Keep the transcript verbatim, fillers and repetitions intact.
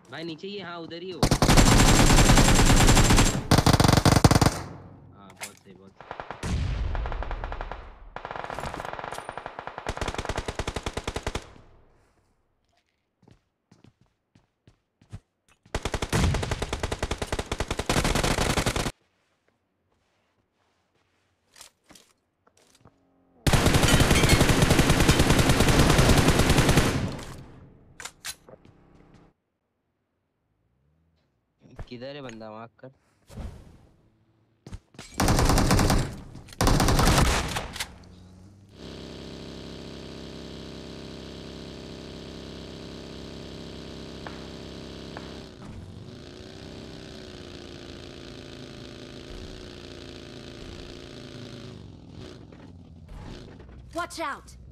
भाई नीचे ही है, हाँ उधर ही हो। हाँ बहुत सही बहुत सही। किधर है बंदा, मार्क कर। Watch out!